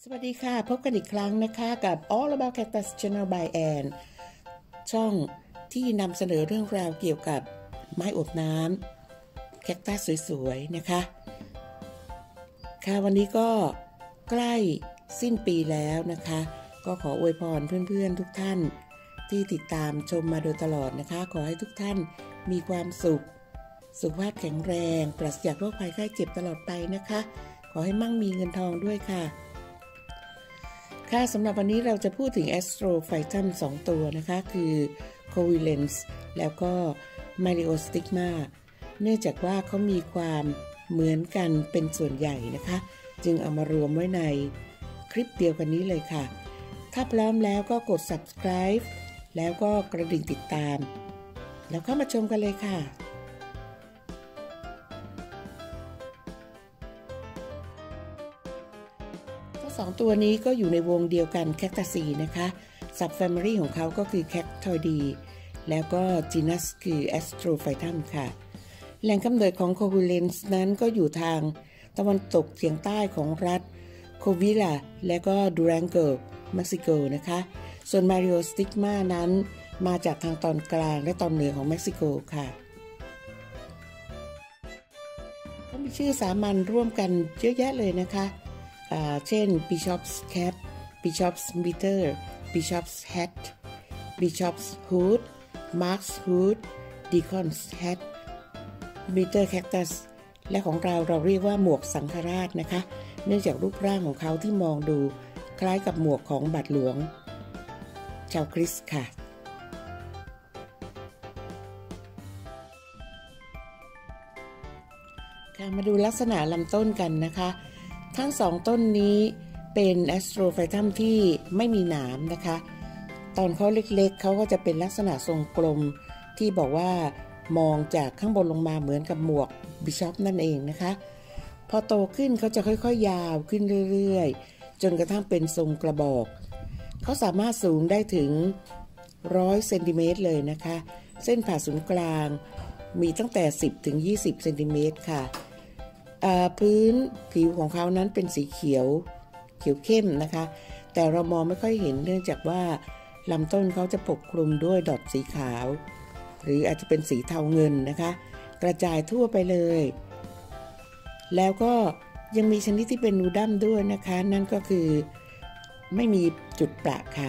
สวัสดีค่ะพบกันอีกครั้งนะคะกับ All About Cactus Channel by Ann ช่องที่นำเสนอเรื่องราวเกี่ยวกับไม้อบน้ำแคคตัสสวยๆนะคะค่ะวันนี้ก็ใกล้สิ้นปีแล้วนะคะก็ขออวยพรเพื่อนๆทุกท่านที่ติดตามชมมาโดยตลอดนะคะขอให้ทุกท่านมีความสุขสุขภาพแข็งแรงปราศจากโรคภัยไข้เจ็บตลอดไปนะคะขอให้มั่งมีเงินทองด้วยค่ะสำหรับวันนี้เราจะพูดถึง Astrophytum 2 ตัวนะคะคือ Covalence แล้วก็ Myriostigma เนื่องจากว่าเขามีความเหมือนกันเป็นส่วนใหญ่นะคะจึงเอามารวมไว้ในคลิปเดียวกันนี้เลยค่ะถ้าพร้อมแล้วก็กด subscribe แล้วก็กระดิ่งติดตามแล้วเข้ามาชมกันเลยค่ะสองตัวนี้ก็อยู่ในวงเดียวกันแคคตาซีนะคะซับแฟมิลี่ของเขาก็คือแคคทอยดีแล้วก็จีนัสคือแอสโตรไฟทัมค่ะแหล่งกำเนิดของโควิเลนส์นั้นก็อยู่ทางตะวันตกเฉียงใต้ของรัฐโควิลาและก็ดูรังโกเม็กซิโกนะคะส่วนมาริโอสติกมานั้นมาจากทางตอนกลางและตอนเหนือของเม็กซิโกค่ะก็มีชื่อสามัญร่วมกันเยอะแยะเลยนะคะเช่น Bishop's Cap Bishop's Mitre Bishop's Hat Bishop's Hood Mark's Hood Deacon's Hat Mitre Cactus และของเราเรียกว่าหมวกสังฆราชนะคะเนื่องจากรูปร่างของเขาที่มองดูคล้ายกับหมวกของบาทหลวงชาวคริสต์ค่ะมาดูลักษณะลำต้นกันนะคะทั้งสองต้นนี้เป็นแอสโตรไฟทัมที่ไม่มีหนามนะคะตอนเขาเล็กๆเขาก็จะเป็นลักษณะทรงกลมที่บอกว่ามองจากข้างบนลงมาเหมือนกับหมวกบิชอปนั่นเองนะคะพอโตขึ้นเขาจะค่อยๆยาวขึ้นเรื่อยๆจนกระทั่งเป็นทรงกระบอกเขาสามารถสูงได้ถึง100 เซนติเมตรเลยนะคะเส้นผ่าศูนย์กลางมีตั้งแต่10 ถึง 20 เซนติเมตรค่ะพื้นผิวของเขานั้นเป็นสีเขียวเข้มนะคะแต่เรามองไม่ค่อยเห็นเนื่องจากว่าลำต้นเขาจะปกคลุมด้วยดอทสีขาวหรืออาจจะเป็นสีเทาเงินนะคะกระจายทั่วไปเลยแล้วก็ยังมีชนิดที่เป็นนูดัมด้วยนะคะนั่นก็คือไม่มีจุดประค่ะ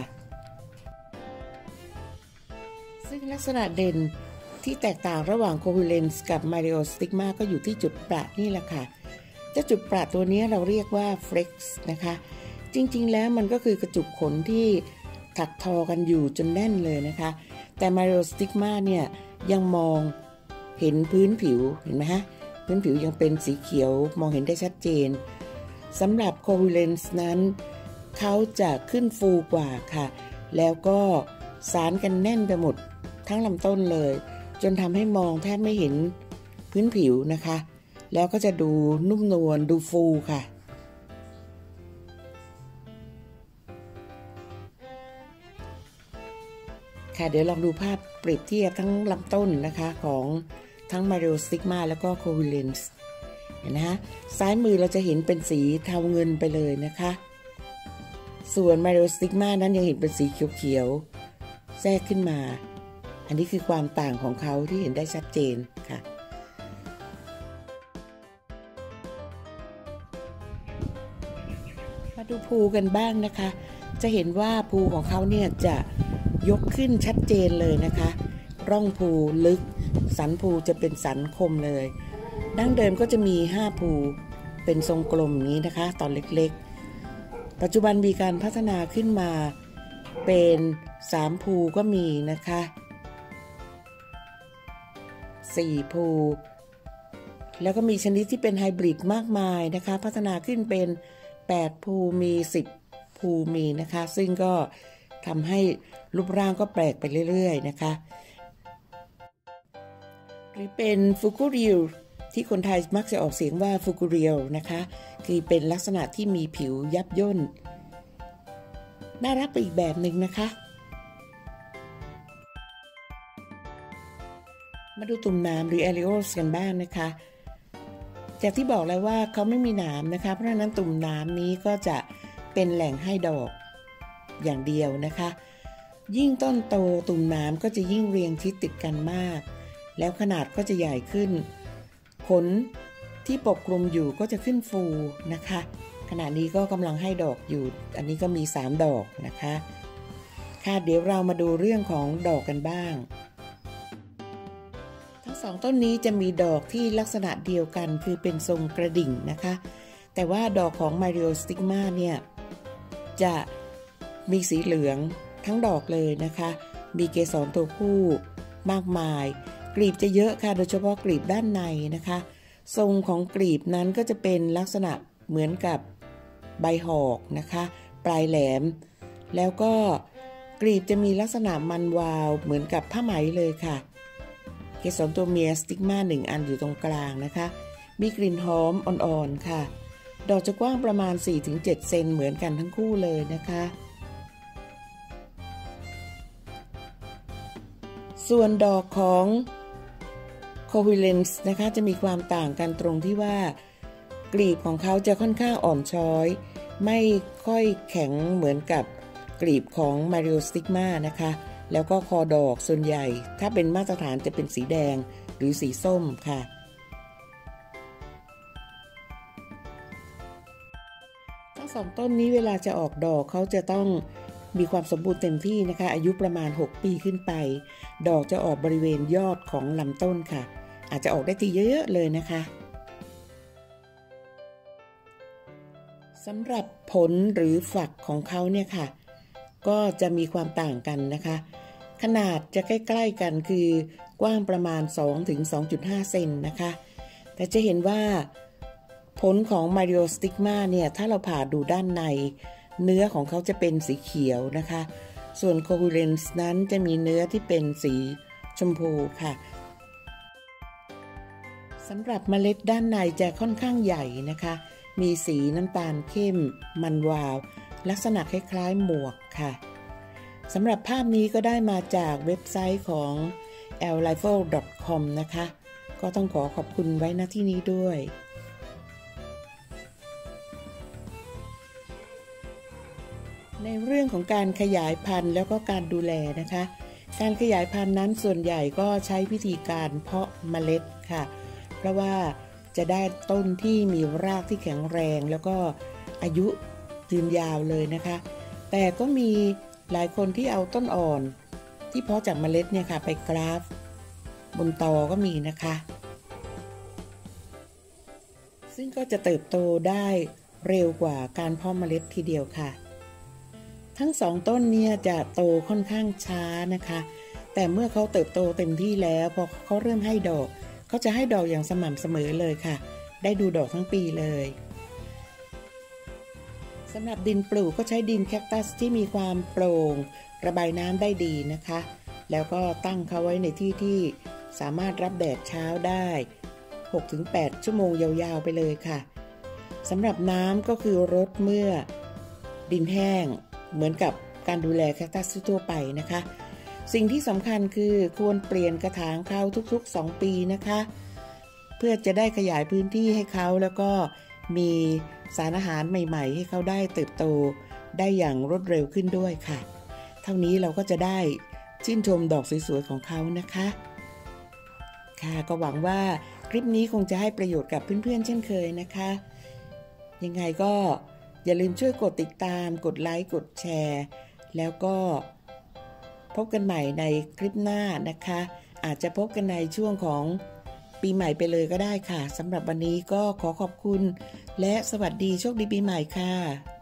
ซึ่งลักษณะเด่นที่แตกต่างระหว่างโควิเลนส์กับมาริโอสติกมาก็อยู่ที่จุดประนี่แหละค่ะเจ้าจุดประตัวนี้เราเรียกว่าเฟล็กซ์นะคะจริงๆแล้วมันก็คือกระจุกขนที่ถักทอกันอยู่จนแน่นเลยนะคะแต่มาริโอสติกมาเนี่ยยังมองเห็นพื้นผิวเห็นไหมฮะพื้นผิวยังเป็นสีเขียวมองเห็นได้ชัดเจนสำหรับโควิเลนส์นั้นเขาจะขึ้นฟูกว่าค่ะแล้วก็สานกันแน่นไปหมดทั้งลำต้นเลยจนทำให้มองแทบไม่เห็นพื้นผิวนะคะแล้วก็จะดูนุ่มนวลดูฟูค่ะเดี๋ยวลองดูภาพเปรียบเทียบทั้งลำต้นนะคะของทั้ง Myriostigma แล้วก็ Covalence เห็นนะฮะซ้ายมือเราจะเห็นเป็นสีเทาเงินไปเลยนะคะส่วน Myriostigma นั้นยังเห็นเป็นสีเขียวๆแทรกขึ้นมาอันนี้คือความต่างของเขาที่เห็นได้ชัดเจนค่ะมาดูภูกันบ้างนะคะจะเห็นว่าภูของเขาเนี่ยจะยกขึ้นชัดเจนเลยนะคะร่องภูลึกสันภูจะเป็นสันคมเลยดั้งเดิมก็จะมี5ภูเป็นทรงกลมนี้นะคะตอนเล็กๆปัจจุบันมีการพัฒนาขึ้นมาเป็น3ภูก็มีนะคะ4ภูแล้วก็มีชนิดที่เป็นไฮบริดมากมายนะคะพัฒนาขึ้นเป็น8ภูมี10ภูมีนะคะซึ่งก็ทำให้รูปร่างก็แปลกไปเรื่อยๆนะคะหรือเป็นฟุกุริลที่คนไทยมักจะออกเสียงว่าฟุกุริลนะคะคือเป็นลักษณะที่มีผิวยับย่นน่ารักไปอีกแบบหนึ่งนะคะมาดูตุ่มหนามหรือ areoles กันบ้างนะคะจากที่บอกแล้วว่าเขาไม่มีหนามนะคะเพราะฉะนั้นตุ่มหนามนี้ก็จะเป็นแหล่งให้ดอกอย่างเดียวนะคะยิ่งต้นโตตุ่มน้ำก็จะยิ่งเรียงชิดติดกันมากแล้วขนาดก็จะใหญ่ขึ้นผลที่ปกคลุมอยู่ก็จะขึ้นฟูนะคะขณะนี้ก็กำลังให้ดอกอยู่อันนี้ก็มี3ดอกนะคะค่ะเดี๋ยวเรามาดูเรื่องของดอกกันบ้างทั้ง2ต้นนี้จะมีดอกที่ลักษณะเดียวกันคือเป็นทรงกระดิ่งนะคะแต่ว่าดอกของ Myriostigma เนี่ยจะมีสีเหลืองทั้งดอกเลยนะคะมีเกสรตัวผู้มากมายกลีบจะเยอะค่ะโดยเฉพาะกลีบด้านในนะคะทรงของกลีบนั้นก็จะเป็นลักษณะเหมือนกับใบหอกนะคะปลายแหลมแล้วก็กลีบจะมีลักษณะมันวาวเหมือนกับผ้าไหมเลยค่ะเกสรตัวเมียสติกมา1อันอยู่ตรงกลางนะคะมีกลิ่นหอมอ่อนๆค่ะดอกจะกว้างประมาณ 4-7 เซนเหมือนกันทั้งคู่เลยนะคะส่วนดอกของ Covilens นะคะจะมีความต่างกันตรงที่ว่ากลีบของเขาจะค่อนข้างอ่อนช้อยไม่ค่อยแข็งเหมือนกับกลีบของ Myriostigma นะคะแล้วก็คอดอกส่วนใหญ่ถ้าเป็นมาตรฐานจะเป็นสีแดงหรือสีส้มค่ะทั้ง2ต้นนี้เวลาจะออกดอกเขาจะต้องมีความสมบูรณ์เต็มที่นะคะอายุประมาณ6ปีขึ้นไปดอกจะออกบริเวณยอดของลำต้นค่ะอาจจะออกได้ทีเยอะๆเลยนะคะสำหรับผลหรือฝักของเขาเนี่ยค่ะก็จะมีความต่างกันนะคะขนาดจะใกล้ๆกันคือกว้างประมาณ 2-2.5 เซนนะคะแต่จะเห็นว่าผลของ Myriostigma เนี่ยถ้าเราผ่าดูด้านในเนื้อของเขาจะเป็นสีเขียวนะคะส่วน Covilens นั้นจะมีเนื้อที่เป็นสีชมพูค่ะสำหรับเมล็ดด้านในจะค่อนข้างใหญ่นะคะมีสีน้ำตาลเข้มมันวาวลักษณะคล้ายๆหมวกค่ะสำหรับภาพนี้ก็ได้มาจากเว็บไซต์ของ llifle.com นะคะก็ต้องขอบคุณไว้ณที่นี้ด้วยในเรื่องของการขยายพันธุ์แล้วก็การดูแลนะคะการขยายพันธุ์นั้นส่วนใหญ่ก็ใช้วิธีการเพาะเมล็ดค่ะเพราะว่าจะได้ต้นที่มีรากที่แข็งแรงแล้วก็อายุยืนยาวเลยนะคะแต่ก็มีหลายคนที่เอาต้นอ่อนที่เพาะจากเมล็ดเนี่ยค่ะไปกราฟบนตอก็มีนะคะซึ่งก็จะเติบโตได้เร็วกว่าการเพาะเมล็ดทีเดียวค่ะทั้ง2ต้นเนี่ยจะโตค่อนข้างช้านะคะแต่เมื่อเขาเติบโตเต็มที่แล้วพอเขาเริ่มให้ดอกเขาจะให้ดอกอย่างสม่ำเสมอเลยค่ะได้ดูดอกทั้งปีเลยสำหรับดินปลูกก็ใช้ดินแคคตัสที่มีความโปร่งระบายน้ำได้ดีนะคะแล้วก็ตั้งเขาไว้ในที่ที่สามารถรับแดดเช้าได้ 6-8 ชั่วโมงยาวๆไปเลยค่ะสำหรับน้ำก็คือรดเมื่อดินแห้งเหมือนกับการดูแลแคคตัสทั่วไปนะคะสิ่งที่สำคัญคือควรเปลี่ยนกระถางเขาทุกๆ2ปีนะคะเพื่อจะได้ขยายพื้นที่ให้เขาแล้วก็มีสารอาหารใหม่ๆให้เขาได้เติบโตได้อย่างรวดเร็วขึ้นด้วยค่ะเท่านี้เราก็จะได้ชื่นชมดอกสวยๆของเขานะคะค่ะก็หวังว่าคลิปนี้คงจะให้ประโยชน์กับเพื่อนๆเช่นเคยนะคะยังไงก็อย่าลืมช่วยกดติดตามกดไลค์กดแชร์แล้วก็พบกันใหม่ในคลิปหน้านะคะอาจจะพบกันในช่วงของปีใหม่ไปเลยก็ได้ค่ะสำหรับวันนี้ก็ขอขอบคุณและสวัสดีโชคดีปีใหม่ค่ะ